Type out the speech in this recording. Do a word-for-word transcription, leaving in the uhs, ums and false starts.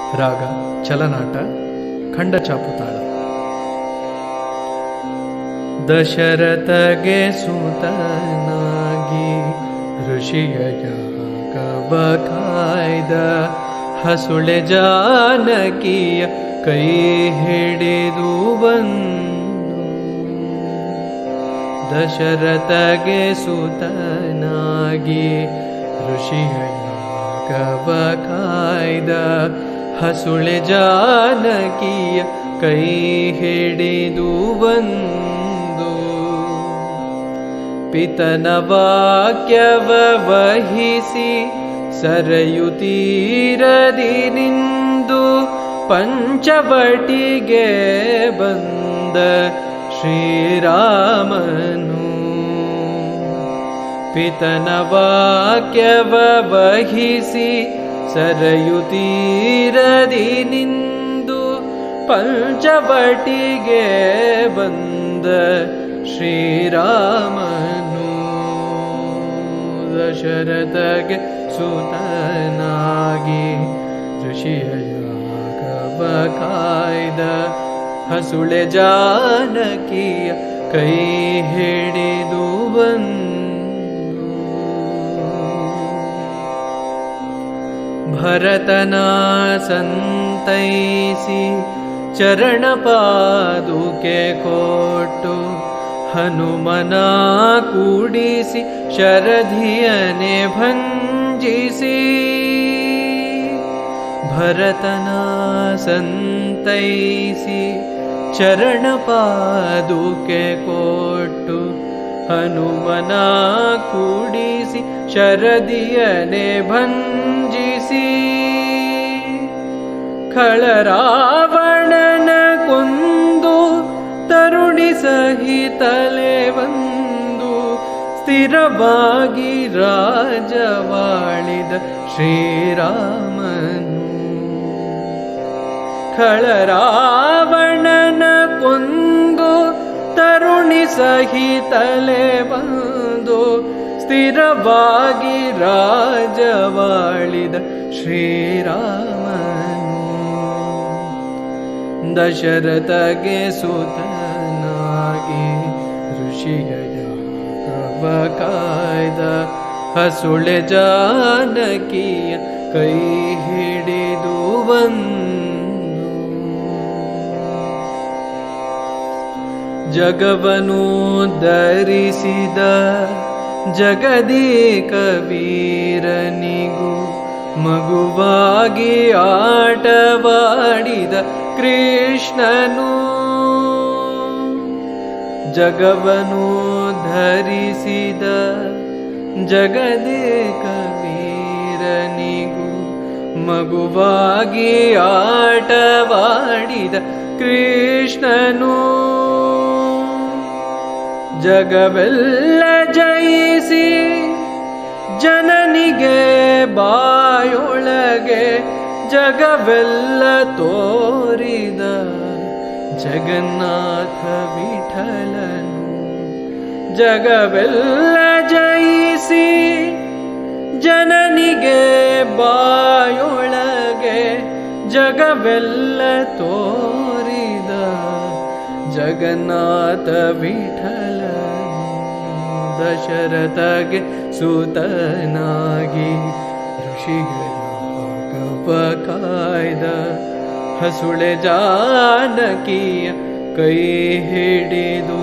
ರಾಗ ಚಲನಾಟ ಖಂಡ ಚಾಪುತಾಳ. ದಶರಥಗೆ ಸುತನಾಗಿ ಋಷಿಯ ಯಾಗವ ಕಾಯ್ದ ಹಸುಳೆ ಜಾನಕಿಯ ಕೈ ಹಿಡಿದು ಬಂದು. ದಶರಥಗೆ ಸುತನಾಗಿ ಋಷಿಯ ಯಾಗವ ಕಾಯ್ದ ಹಸುಳೆ ಜಾನಕಿಯ ಕೈ ಹಿಡಿದು ಬಂದು. ಪಿತನ ವಾಕ್ಯವ ವಹಿಸಿ ಸರಯುತೀರದಿ ನಿಂದು ಪಂಚವಟಿಗೆ ಬಂದ ಶ್ರೀರಾಮನು. ಪಿತನ ವಾಕ್ಯವ ವಹಿಸಿ ಸರಯುತೀರದಿ ನಿಂದು ಪಂಚವಟಿಗೆ ಬಂದ ಶ್ರೀರಾಮನು. ದಶರಥಗೆ ಸುತನಾಗಿ ಋಷಿಯ ಯಾಗವ ಕಾಯ್ದ ಹಸುಳೆ ಜಾನಕಿಯ ಕೈ ಹಿಡಿದು ಬಂದು. ಭರತನ ಸಂತೈಸಿ ಚರಣ ಪಾದುಕೆ ಕೊಟ್ಟು ಹನುಮನ ಕೂಡಿಸಿ ಶರಧಿಯನೆ ಭಂಜಿಸಿ. ಭರತನ ಸಂತೈಸಿ ಚರಣ ಪಾದುಕೆ ಕೊಟ್ಟು ಹನುಮನ ಕೂಡಿಸಿ ಶರದಿಯನೆ ಭಂಜಿಸಿ. ಖಳರಾವಣನ ಕೊಂದು ತರುಣಿ ಸಹಿತಲೆ ಬಂದು ಸ್ಥಿರವಾಗಿ ರಾಜವಾಳಿದ ಶ್ರೀರಾಮನು. ಖಳರಾವಣನ ಕೊಂದು ತರುಣಿ ಸಹಿತಲೆ ಬಂದು ಸ್ಥಿರವಾಗಿ ರಾಜವಾಳಿದ ಶ್ರೀರಾಮನು. ದಶರಥಗೆ ಸುತನಾಗಿ ಋಷಿಯ ಯಾಗವ ಕಾಯ್ದ ಹಸುಳೆ ಜಾನಕಿಯ ಕೈ ಹಿಡಿದು ಬಂದು. ಜಗವನು ಧರಿಸಿದ ಜಗದೇಕ ವೀರನಿಗೂ ಮಗುವಾಗಿ ಆಟವಾಡಿದ ಕೃಷ್ಣನು. ಜಗವನು ಧರಿಸಿದ ಜಗದೇಕ ವೀರನಿಗೂ ಮಗುವಾಗಿ ಆಟವಾಡಿದ ಕೃಷ್ಣನು. ಜಗವೆಲ್ಲ ಜಯಿಸಿ ಜನನಿಗೆ ಬಾಯೊಳಗೆ ಜಗವೆಲ್ಲ ತೋರಿದ ಜಗನ್ನಾಥ ವಿಠಲನು. ಜಗವೆಲ್ಲ ಜಯಿಸಿ ಜನನಿಗೆ ಬಾಯೊಳಗೆ ಜಗವೆಲ್ಲ ತೋರಿದ ಜಗನ್ನಾಥ ವಿಠಲನು. ದಶರಥಗೆ ಸುತನಾಗಿ ಋಷಿಯ ಯಾಗವ ಕಾಯ್ದ ಹಸುಳೆ ಜಾನಕಿಯ ಕೈ ಹಿಡಿದು